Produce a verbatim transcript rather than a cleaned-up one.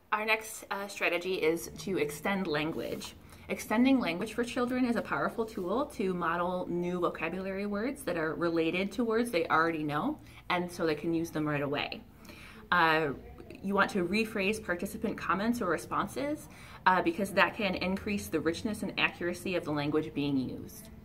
Our next uh, strategy is to extend language. Extending language for children is a powerful tool to model new vocabulary words that are related to words they already know, and so they can use them right away. Uh, you want to rephrase participant comments or responses uh, because that can increase the richness and accuracy of the language being used.